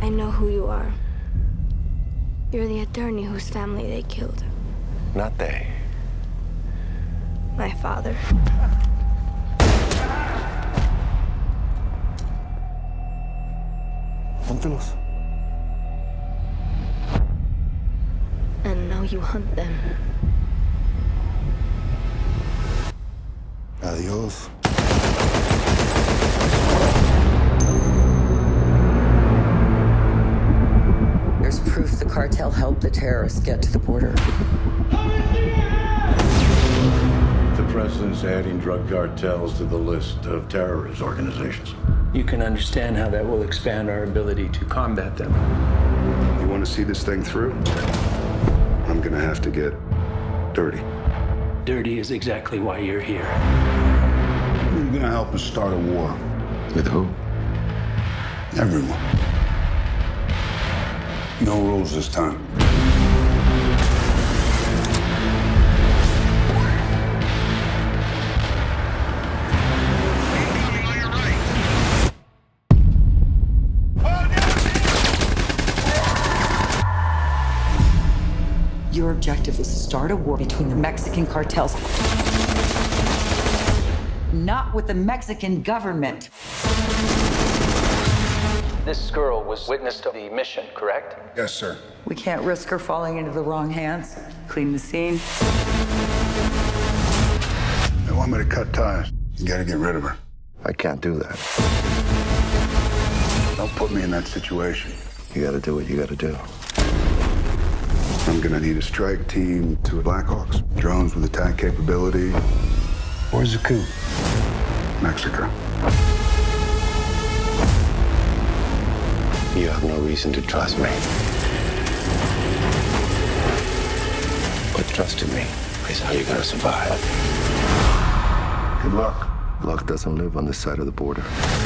know who you are. You're the attorney whose family they killed. Not they. My father. Póntelos. And now you hunt them. Adios. There's proof the cartel helped the terrorists get to the border. The president's adding drug cartels to the list of terrorist organizations. You can understand how that will expand our ability to combat them. You want to see this thing through? I'm gonna have to get dirty. Dirty is exactly why you're here. You're gonna help us start a war. With who? Everyone. No rules this time. Your objective is to start a war between the Mexican cartels, not with the Mexican government. This girl was witness to the mission, correct? Yes, sir. We can't risk her falling into the wrong hands. Clean the scene. They want me to cut ties. You gotta get rid of her. I can't do that. Don't put me in that situation. You gotta do what you gotta do. I'm gonna need a strike team, 2 Blackhawks, drones with attack capability. Where's the coup? Mexico. You have no reason to trust me. But trust in me is how you're gonna survive. Good luck. Luck doesn't live on this side of the border.